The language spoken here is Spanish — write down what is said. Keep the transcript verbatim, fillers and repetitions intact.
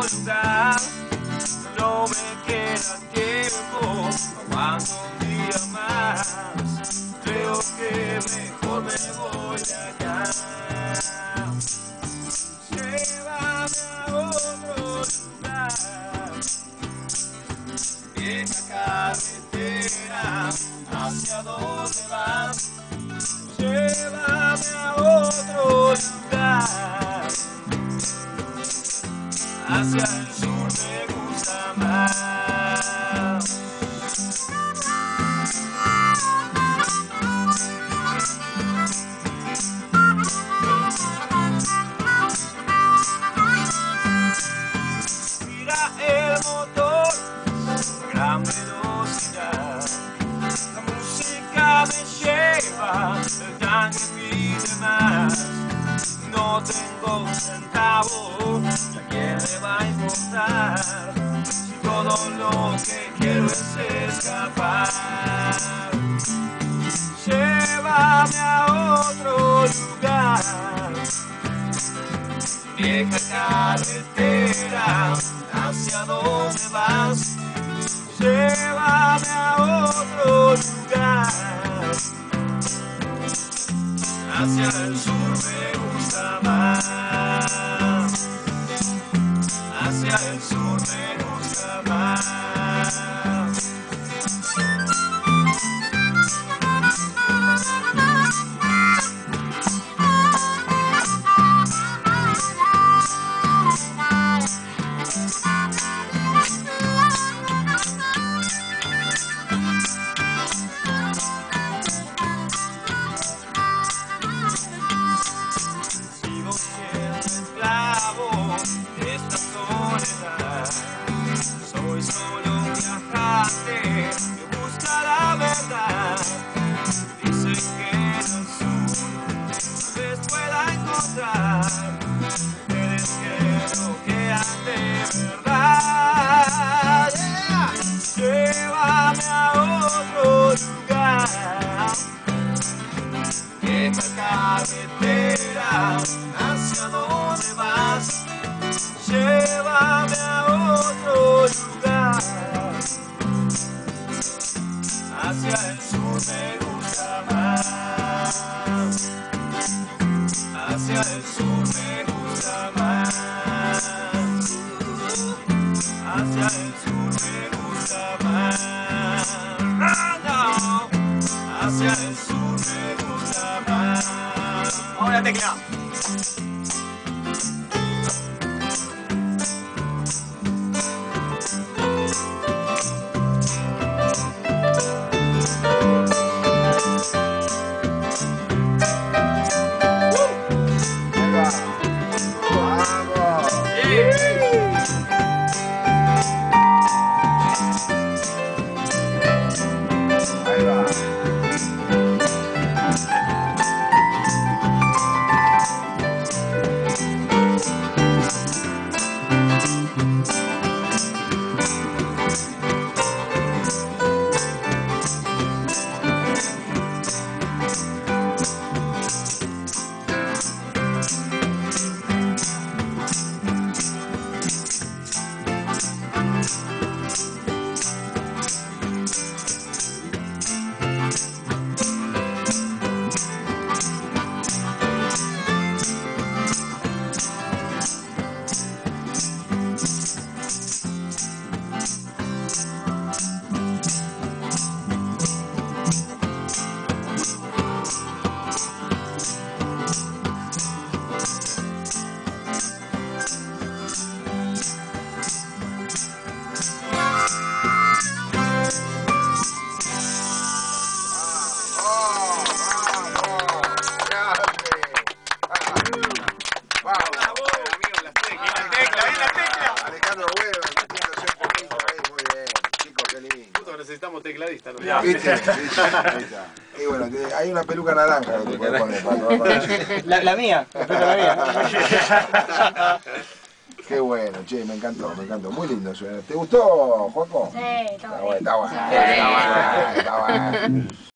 lugar. No me queda tiempo, aguanto un día más. Creo que mejor me voy de acá. Llévame a otro lugar. Vieja carretera, ¿hacia dónde vas? Llévame a otro lugar. Hacia el sur me gusta más. Mira el motor, gran velocidad. La música me lleva, el tanque pide más. No tengo un centavo, ¿y a quién le va a importar? Si todo lo que quiero es escapar. Llévame a otro lugar. Vieja carretera, ¿hacia dónde vas? Llévame a otro lugar. Hacia el sur me gusta más. Hacia el sur me gusta más. Esta soledad, soy solo un viajante que busca la verdad. Dicen que en el sur tal vez pueda encontrar mujeres que no quedan de verdad. Yeah. Llévame a otro lugar. Vieja carretera, ¿hacia dónde vas? Llévame a otro lugar. Hacia el sur me gusta más. Hacia el sur me gusta más. Hacia el sur me gusta más. No, no. Hacia el sur me gusta más. Ahora tecla. Necesitamos tecladista, ¿no? ¿Viste? Y bueno, hay una peluca naranja que te puedes poner para, para la, la mía, la peluca la mía. Qué bueno, che, me encantó, me encantó. Muy lindo suena. ¿Te gustó, Juaco? Sí, está bueno. Está bueno, está bueno. Está bueno.